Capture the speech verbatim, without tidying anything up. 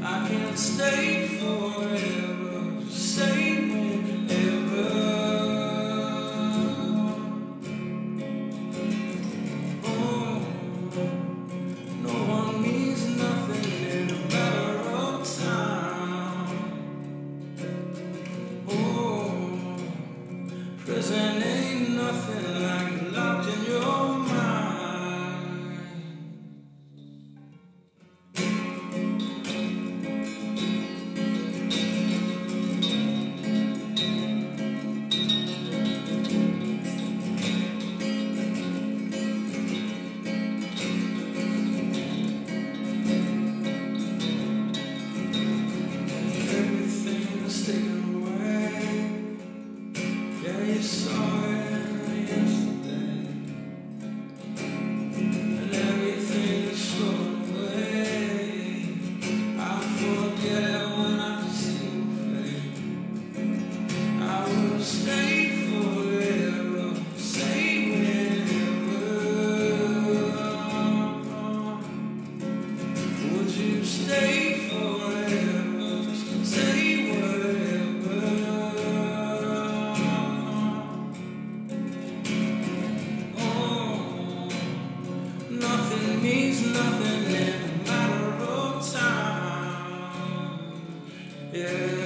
I can't stay forever, say whenever. Oh, no one means nothing in a matter of time. Oh, prison ain't nothing like locked in your mind. Taken away. Yeah, you saw it yesterday, and everything is thrown away. I forget it when I see your face. I will stay forever, say whenever. Would you stay forever, say nothing means nothing in a matter of time. Yeah.